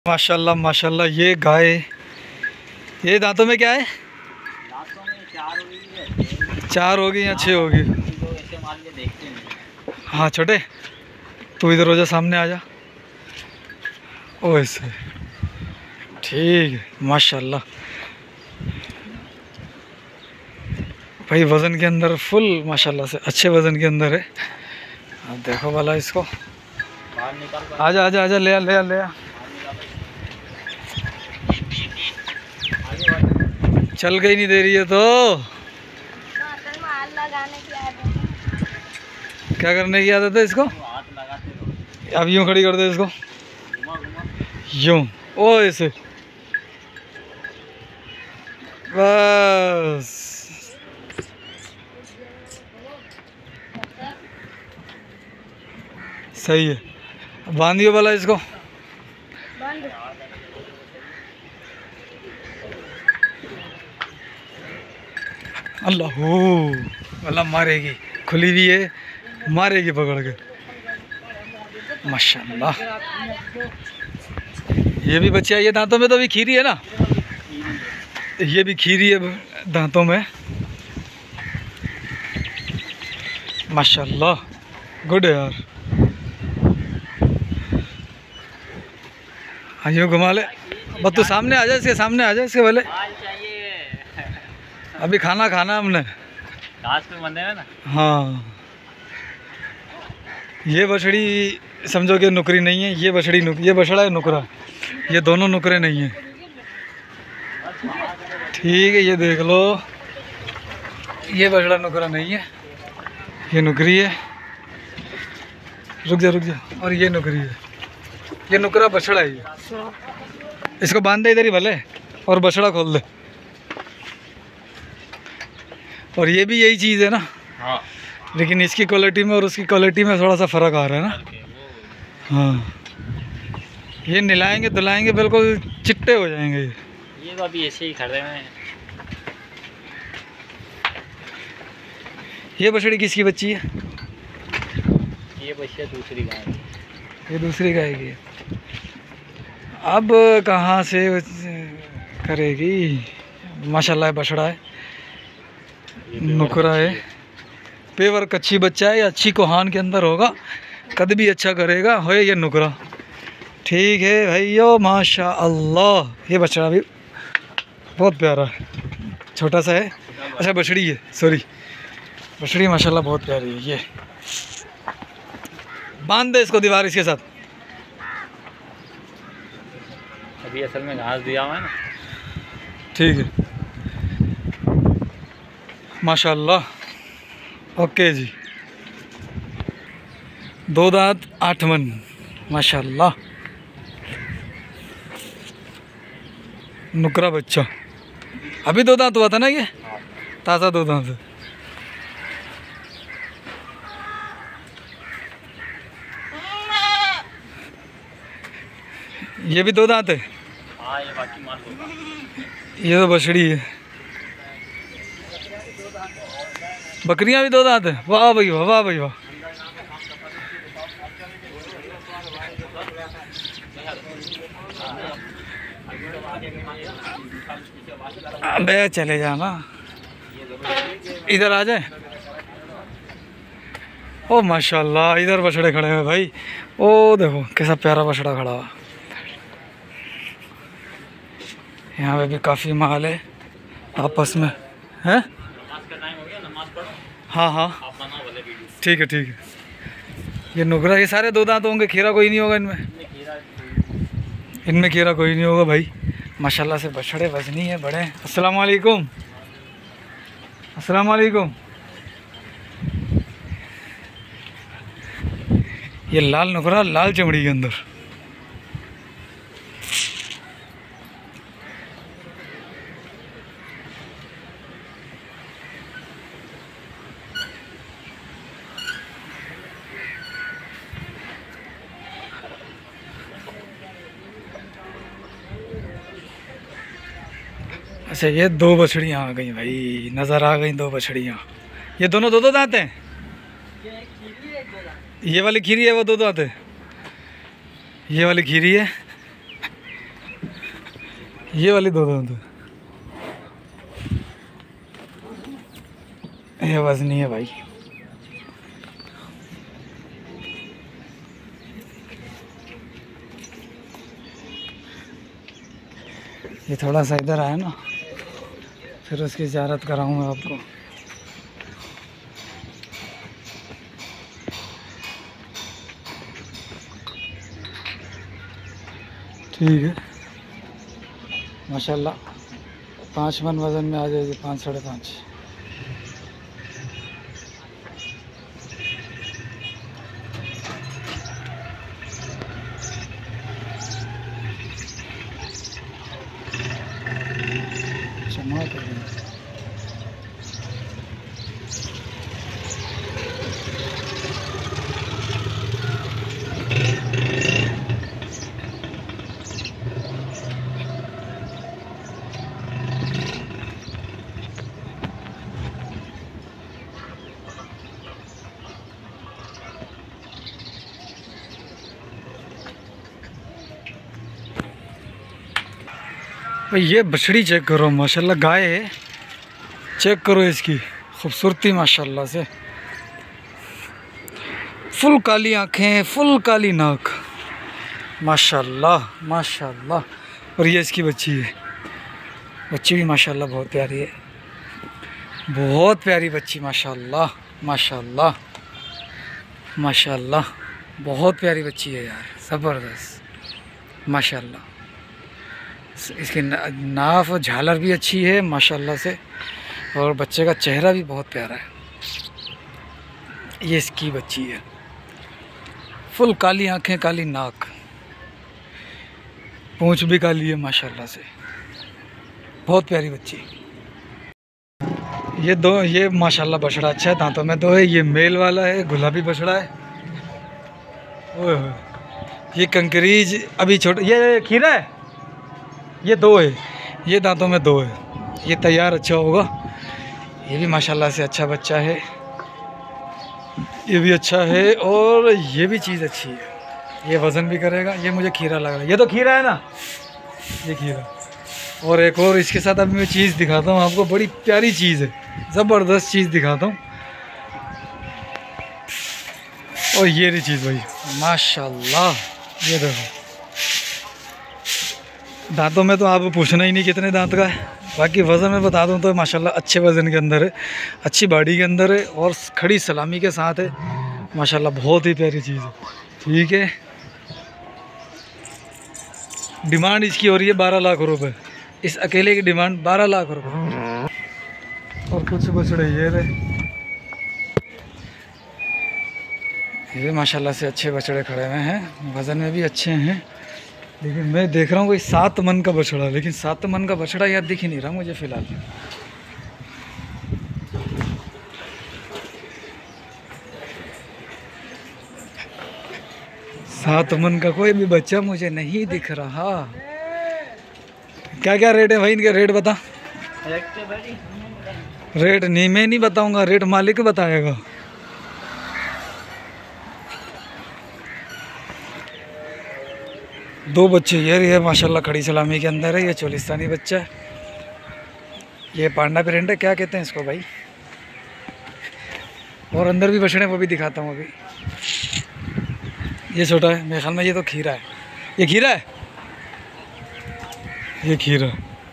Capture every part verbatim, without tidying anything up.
माशाल्लाह माशाल्लाह। ये गाय, ये दांतों में क्या है? दांतों में चार हो गई, चार होगी या छः होगी? तो ऐसे मान के देखते हैं। हाँ छोटे, तू इधर हो जा, सामने आ जा। ओ ऐसे, ठीक है माशाल्लाह। भाई वज़न के अंदर फुल माशाल्लाह से अच्छे वज़न के अंदर है। अब देखो वाला इसको, बाहर निकाल, आजा आजा आजा, ले आ ले आ ले आ। चल गई नहीं दे रही है तो क्या करने की आदत है इसको? हाथ लगाते रहो, अब यूँ खड़ी कर दे इसको, घुमा घुमा। यूँ, ओ ऐसे, बस सही है। बांधियो वाला इसको, अल्लाह हो वाला मारेगी, खुली भी है, मारेगी पकड़ के माशाल्लाह। ये भी बच्चा, ये दांतों में तो अभी खीरी है ना, ये भी खीरी है दांतों में माशाल्लाह। गुड है यार। हाँ यूँ घुमा ले, बस तू सामने आ जा, इसके सामने आ जा इसके वाले। अभी खाना खाना हमने, घास पे बंधे हैं ना। हाँ ये बछड़ी समझो कि नुकरी नहीं है, ये बछड़ी नुक ये बछड़ा है नुकरा, ये दोनों नुकरे नहीं हैं। ठीक है, ये देख लो, ये बछड़ा नुकरा नहीं है, ये नुकरी है। रुक जा रुक जा, और ये नुकरी है, ये नुकरा बछड़ा है ये। इसको बांध दे इधर ही भले, और बछड़ा खोल दे। और ये भी यही चीज़ है ना। हाँ। लेकिन इसकी क्वालिटी में और उसकी क्वालिटी में थोड़ा सा फ़र्क आ रहा है ना। हाँ ये नहलाएंगे धुलाएंगे बिल्कुल चिट्टे हो जाएंगे ये। ये तो अभी ऐसे ही खड़े हुए हैं। ये बछड़ी किसकी बच्ची है? ये बच्चा दूसरी गाय है। ये दूसरी गाय की है। अब कहाँ से करेगी? माशाल्लाह बछड़ा है, नुकरा है, पेवर कच्ची बच्चा है, या अच्छी कोहान के अंदर होगा, कद भी अच्छा करेगा, हो ये नुकरा। ठीक है भाइयों माशाअल्लाह। ये बछड़ा भी बहुत प्यारा है, छोटा सा है। अच्छा बछड़ी है, सॉरी बछड़ी माशाल्लाह बहुत प्यारी है। ये बांध दे इसको दीवार इसके साथ। अभी असल में घास दिया हुआ है ना। ठीक है माशाल्लाह। ओके जी, दो दांत आठ मन माशाल्लाह, नुकरा बच्चा। अभी दो दांत हुआ था ना, ये ताज़ा दो दांत है। ये भी दो दांत है। हाँ ये बाकी माल होगा। ये तो बछड़ी है। बकरियां भी दो दांत है। वाह भाई वाह, वाह भाई वाह। अबे चले जाना, इधर आ जाए। ओ माशाल्लाह, इधर बछड़े खड़े हैं भाई। ओ देखो कैसा प्यारा बछड़ा खड़ा हुआ। यहाँ पे भी काफ़ी माल है आपस में है। हाँ हाँ ठीक है ठीक है। ये नुकरा, ये सारे दो दांत होंगे, खीरा कोई नहीं होगा इनमें। इनमें खीरा कोई नहीं होगा भाई। माशाल्लाह से बछड़े वजनी है, बड़े। अस्सलाम वालेकुम, अस्सलाम वालेकुम। ये लाल नुकरा, लाल चमड़ी के अंदर। अच्छा ये दो बछड़ियाँ आ गई भाई, नज़र आ गई दो बछड़ियाँ। ये दोनों दो दो दांत हैं। ये वाली खीरी है, वो दो दांत है। ये वाली खीरी है, ये वाली दो दांत है। ये वजनी है भाई। ये थोड़ा सा इधर आया ना, फिर उसकी ज़ियारत कराऊंगा आपको। ठीक है माशाल्लाह, पाँच मन वज़न में आ जाएगी, पाँच साढ़े पाँच। चमक रही है। भाई ये बछड़ी चेक करो माशाल्लाह, गाय है, चेक करो इसकी खूबसूरती माशाल्लाह से। फुल काली आँखें, फुल काली नाक, माशाल्लाह माशाल्लाह। और ये इसकी बच्ची है, बच्ची भी माशाल्लाह बहुत प्यारी है, बहुत प्यारी बच्ची माशाल्लाह माशाल्लाह माशाल्लाह। बहुत प्यारी बच्ची है यार, ज़बरदस्त माशाल्लाह। इसकी नाफ और झालर भी अच्छी है माशाल्लाह से, और बच्चे का चेहरा भी बहुत प्यारा है। ये इसकी बच्ची है, फुल काली आंखें, काली नाक, पूंछ भी काली है माशाल्लाह से, बहुत प्यारी बच्ची। ये दो, ये माशाल्लाह बछड़ा अच्छा है, दांतों में दो है। ये मेल वाला है, गुलाबी बछड़ा है। ओए होए, ये कंकरीज अभी छोटा, ये खीरा है, ये दो है, ये दांतों में दो है। ये तैयार अच्छा होगा। ये भी माशाल्लाह से अच्छा बच्चा है, ये भी अच्छा है, और ये भी चीज़ अच्छी है। ये वज़न भी करेगा। ये मुझे खीरा लग रहा है, ये तो खीरा है ना, ये खीरा। और एक और इसके साथ अभी मैं चीज़ दिखाता हूँ आपको, बड़ी प्यारी चीज़ है, ज़बरदस्त चीज़ दिखाता हूँ। और ये रही चीज़ भाई माशाल्लाह, ये देखो, दांतों में तो आप पूछना ही नहीं कितने दांत का है। बाकी वज़न में बता दूं तो माशाल्लाह अच्छे वज़न के अंदर है, अच्छी बॉडी के अंदर है, और खड़ी सलामी के साथ है माशाल्लाह। बहुत ही प्यारी चीज़ है। ठीक है, डिमांड इसकी हो रही है बारह लाख रुपए। इस अकेले की डिमांड बारह लाख रुपए। और कुछ बछड़े ये रहे, ये माशाल्लाह से अच्छे बछड़े खड़े हुए हैं, वज़न में भी अच्छे हैं। लेकिन मैं देख रहा हूँ कोई सात मन का बछड़ा, लेकिन सात मन का बछड़ा यार दिख ही नहीं रहा मुझे फ़िलहाल। सात मन का कोई भी बच्चा मुझे नहीं दिख रहा। क्या क्या रेट है भाई इनके? रेट बता। रेट नहीं, मैं नहीं बताऊंगा, रेट मालिक बताएगा। दो बच्चे ये है माशाल्लाह, खड़ी सलामी के अंदर है। ये चोलिस्तानी बच्चा है, ये पांडा प्रिंट है, क्या कहते हैं इसको भाई। और अंदर भी बछड़े, वो भी दिखाता हूँ अभी। ये छोटा है मेरे ख्याल में, ये तो खीरा है। ये खीरा है, ये खीरा।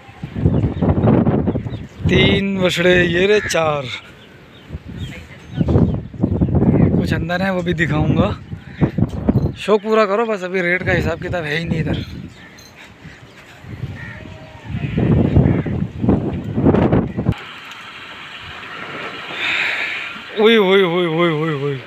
तीन बछड़े ये रे, चार कुछ अंदर हैं, वो भी दिखाऊंगा। शौक पूरा करो बस, अभी रेट का हिसाब किताब है ही नहीं इधर। ओए ओए ओए ओए ओए ओए,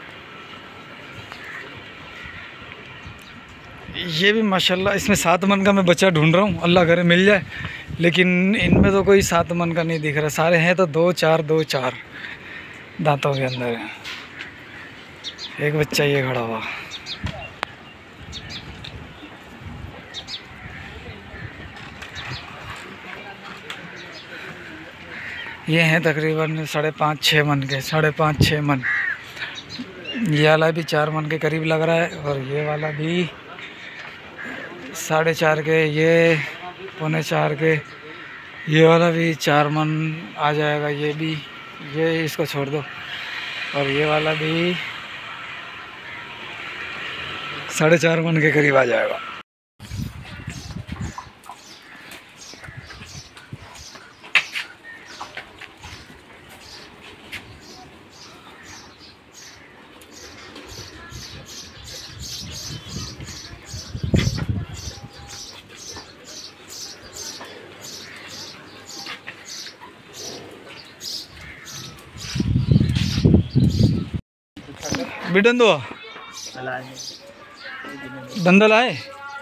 ये भी माशाल्लाह। इसमें सात मन का मैं बच्चा ढूंढ रहा हूँ, अल्लाह करे मिल जाए। लेकिन इनमें तो कोई सात मन का नहीं दिख रहा, सारे हैं तो दो चार दो चार दांतों के अंदर है। एक बच्चा ये खड़ा हुआ, ये हैं तकरीबन साढ़े पाँच छः मन के, साढ़े पाँच छः मन। ये वाला भी चार मन के करीब लग रहा है, और ये वाला भी साढ़े चार के। ये पौने चार के। ये वाला भी चार मन आ जाएगा, ये भी, ये इसको छोड़ दो। और ये वाला भी साढ़े चार मन के करीब आ जाएगा। बिडन दो डंदल आए,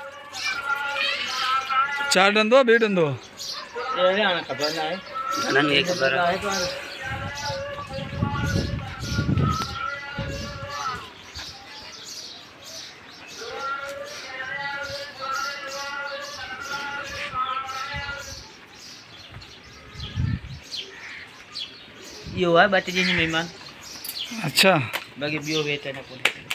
चार डंदो बे डंदो यो है बाटी जी मेहमान। अच्छा बाकी बियो बेहतर है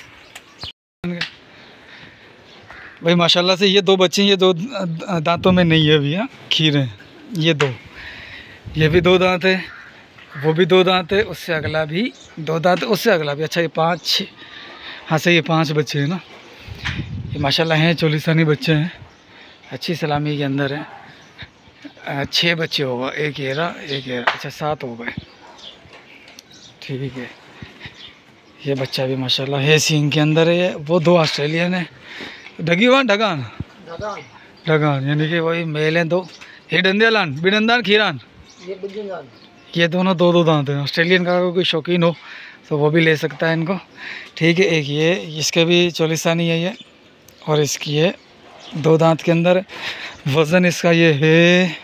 भाई माशाल्लाह से। ये दो बच्चे, ये दो दांतों में नहीं है अभी, हाँ खीर हैं ये दो। ये भी दो दांत है, वो भी दो दांत है, उससे अगला भी दो दांत है, उससे अगला भी। अच्छा ये पाँच छः, हाँ से ये पांच बच्चे हैं ना। ये माशाल्लाह हैं चोलिस्तानी बच्चे हैं, अच्छी सलामी के अंदर है। छः बच्चे होगा, एक येरा एक येरा, अच्छा सात हो गए। ठीक है, ये बच्चा भी माशाल्लाह है सींग के अंदर है। वो दो ऑस्ट्रेलियन है, ढगीवान ढगान ढगान यानी कि वही मेल हैं दो। ये डंदियालान बिडंदान खीरान, ये बुजुर्गान, ये दोनों दो दो दांत हैं। ऑस्ट्रेलियन का कोई शौकीन हो तो वो भी ले सकता है इनको। ठीक है, एक ये इसके भी चोलिस्तानी है ये, और इसकी है दो दांत के अंदर। वज़न इसका ये है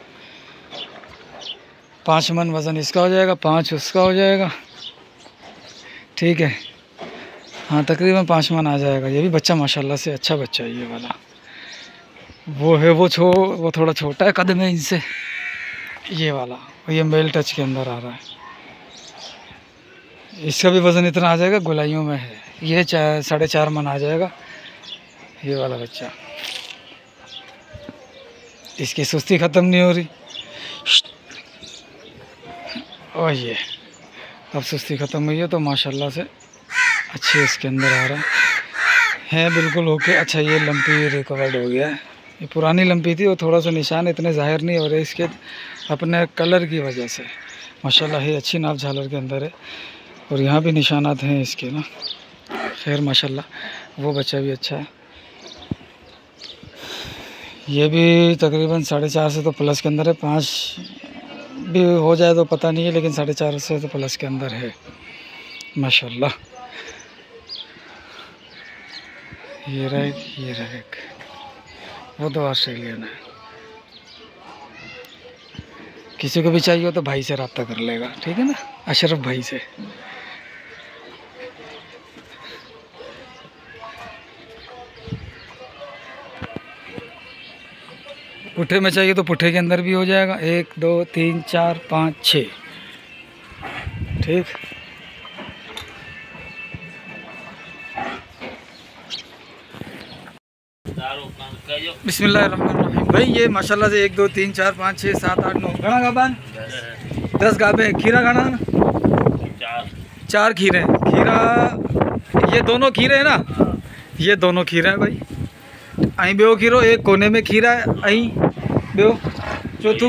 पाँच मन वज़न इसका हो जाएगा, पाँच उसका हो जाएगा। ठीक है, हाँ तकरीबन पाँच मन आ जाएगा। ये भी बच्चा माशाल्लाह से अच्छा बच्चा है ये वाला। वो है वो छो वो थोड़ा छोटा है कद में इनसे, ये वाला। ये मेल टच के अंदर आ रहा है। इसका भी वज़न इतना आ जाएगा, गोलाइयों में है। ये चार साढ़े चार मन आ जाएगा ये वाला बच्चा। इसकी सुस्ती ख़त्म नहीं हो रही। और ये अब सुस्ती ख़त्म हुई है तो माशाल्लाह से अच्छे इसके अंदर आ रहा है बिल्कुल ओके। अच्छा ये लंपी रिकवर्ड हो गया है। ये पुरानी लंपी थी, वो थोड़ा सा निशान इतने ज़ाहिर नहीं हो रहे इसके अपने कलर की वजह से। माशाल्लाह है अच्छी नाप झालर के अंदर है। और यहाँ भी निशानात हैं इसके ना। खैर माशाल्लाह वो बच्चा भी अच्छा है। ये भी तकरीबन साढ़े चार से तो प्लस के अंदर है। पाँच भी हो जाए तो पता नहीं है, लेकिन साढ़े चार से तो प्लस के अंदर है माशाल्लाह। ये रहा एक, ये रहा एक, वो तो ऑस्ट्रेलियन है। किसी को भी चाहिए हो तो भाई से रब्ता कर लेगा, ठीक है ना, अशरफ भाई से। पुट्ठे में चाहिए तो पुट्ठे के अंदर भी हो जाएगा। एक दो तीन चार पाँच छः। ठीक, बिस्मिल्लाहिर्रहमानिर्रहीम। भाई ये माशाल्लाह से एक दो तीन चार पाँच छः सात आठ नौ घना गाबान दस गाबे। खीरा घना चार खीरे हैं। खीरा ये दोनों खीरे हैं ना, ये दोनों खीरा है भाई। आई बेओ खीरो, एक कोने में खीरा है। आई बेओ चौथू।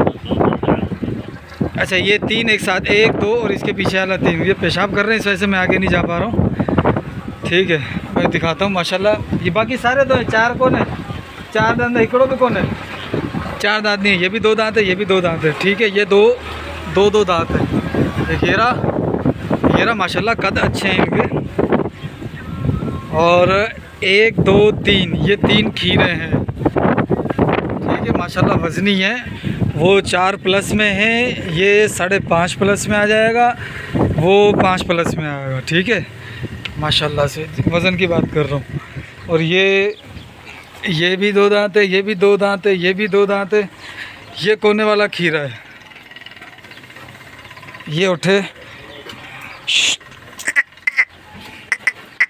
अच्छा ये तीन एक साथ, एक दो और इसके पीछे वाला तीन। ये पेशाब कर रहे हैं, इस वजह से मैं आगे नहीं जा पा रहा हूँ। ठीक है, मैं दिखाता हूँ माशाल्लाह। ये बाकी सारे दो हैं, चार कौन है, चार दांत है। इकड़ो भी कौन है, चार दांत नहीं है। ये भी दो दांत है, ये भी दो दांत है। ठीक है, ये दो दो दो दांत है। एक येरा येरा माशाल्लाह कद अच्छे हैं इनके। और एक दो तीन, ये तीन खीरे हैं। ठीक है माशाल्लाह वज़नी है। वो चार प्लस में है, ये साढ़े पाँच प्लस में आ जाएगा, वो पाँच प्लस में आएगा। ठीक है माशाल्लाह से, वज़न की बात कर रहा हूँ। और ये ये भी दो दांत है, ये भी दो दांत है, ये भी दो दांत है। ये कोने वाला खीरा है। ये उठे,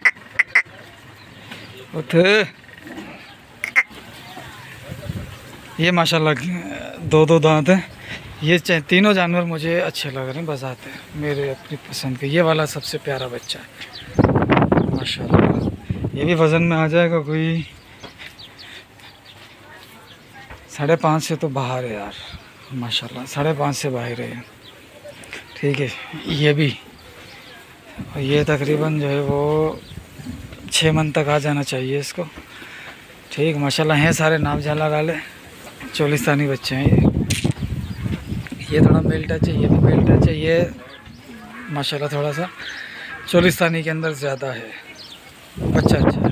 उठे। ये माशाल्लाह दो दो दांत हैं। ये च- तीनों जानवर मुझे अच्छे लग रहे हैं, बजाते हैं मेरे अपनी पसंद के। ये वाला सबसे प्यारा बच्चा है माशाल्लाह। ये भी वज़न में आ जाएगा कोई साढ़े पाँच से तो बाहर है यार माशाल्लाह, साढ़े पाँच से बाहर है। ठीक है, ये भी, और ये तकरीबन जो है वो छः मन तक आ जाना चाहिए इसको। ठीक माशाल्लाह हैं सारे नाप झाला वाले चोलिस्तानी बच्चे हैं। ये ये थोड़ा मेल टच है, ये भी मेल टच है। ये माशाल्लाह थोड़ा सा चोलिस्तानी के अंदर ज़्यादा है बच्चा। अच्छा